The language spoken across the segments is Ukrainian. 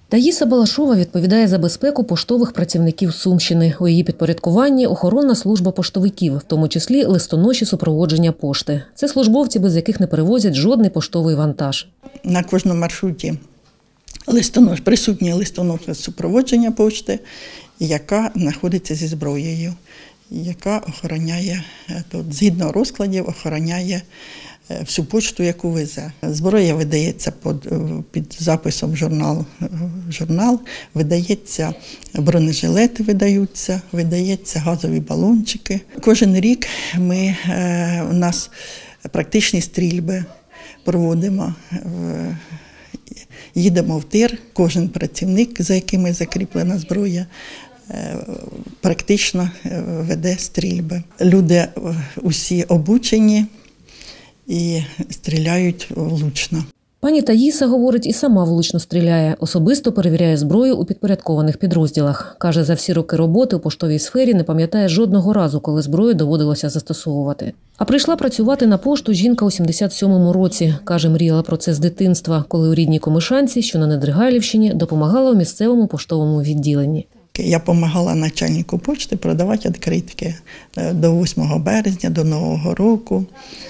Таїса Балашова відповідає за безпеку поштових працівників Сумщини. У її підпорядкуванні охоронна служба поштовиків, в тому числі листоноші супроводження пошти. Це службовці, без яких не перевозять жодний поштовий вантаж. На кожному маршруті присутній листонош супроводження пошти, яка знаходиться зі зброєю, яка охороняє, згідно розкладів, охороняє всю пошту, яку везе. Зброя видається під записом журнал, видається бронежилети, видаються газові балончики. Кожен рік у нас практичні стрільби проводимо. Їдемо в тир, кожен працівник, за яким закріплена зброя, практично веде стрільби. Люди усі обучені і стріляють влучно. Пані Таїса, говорить, і сама влучно стріляє. Особисто перевіряє зброю у підпорядкованих підрозділах. Каже, за всі роки роботи у поштовій сфері не пам'ятає жодного разу, коли зброю доводилося застосовувати. А прийшла працювати на пошту жінка у 77-му році. Каже, мріяла про це з дитинства, коли у рідній Комишанці, що на Недригайлівщині, допомагала у місцевому поштовому відділенні. Я допомагала начальнику почти продавати відкритки до 8 березня, до Нового року.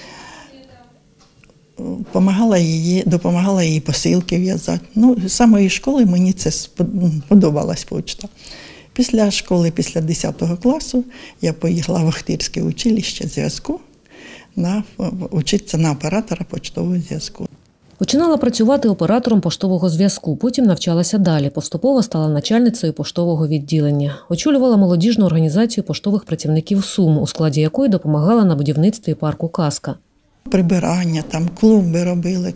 Допомагала їй посилки в'язати. З самої школи мені це подобалась почта. Після школи, після 10 класу, я поїхала в Охтирське училище зв'язку вчитися на оператора поштового зв'язку. Починала працювати оператором поштового зв'язку, потім навчалася далі. Поступово стала начальницею поштового відділення. Очолювала молодіжну організацію поштових працівників Сум, у складі якої допомагала на будівництві парку «Казка». Прибирання, клумби робили,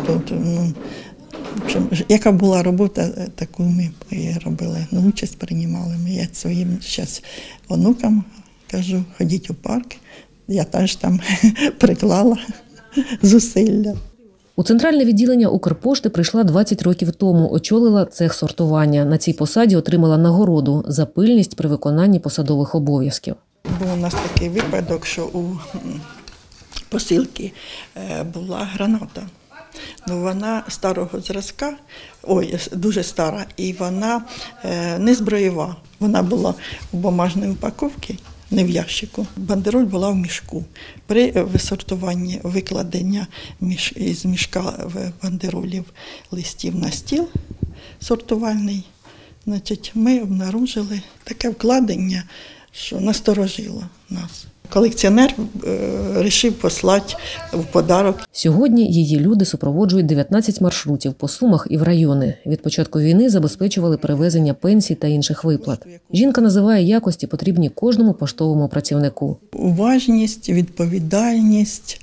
яка була робота, таку ми робили, участь приймали. Я своїм зараз онукам кажу, ходіть у парк, я теж там приклала зусилля. У центральне відділення Укрпошти прийшла 20 років тому, очолила цех сортування. На цій посаді отримала нагороду за пильність при виконанні посадових обов'язків. Був у нас такий випадок, що у посилки була граната. Вона старого зразка, дуже стара, і вона не зброєва. Вона була у бумажній упаковці, не в ящику. Бандероль була в мішку. При висортуванні викладення із мішка бандеролів листів на стіл сортувальний, ми обнаружили таке вкладення, що насторожило нас. Колекціонер вирішив послати в подарок. Сьогодні її люди супроводжують 19 маршрутів по Сумах і в райони. Від початку війни забезпечували перевезення пенсій та інших виплат. Жінка називає якості, потрібні кожному поштовому працівнику. Уважність, відповідальність,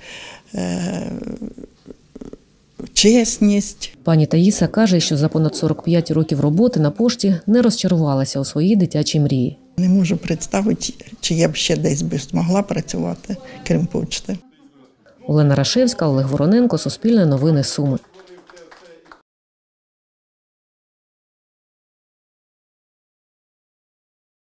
чесність. Пані Таїса каже, що за понад 45 років роботи на пошті не розчарувалася у своїй дитячій мрії. Не можу представити, чи я б ще десь змогла працювати, крім почти. Олена Рашевська, Олег Вороненко, Суспільне новини, Суми.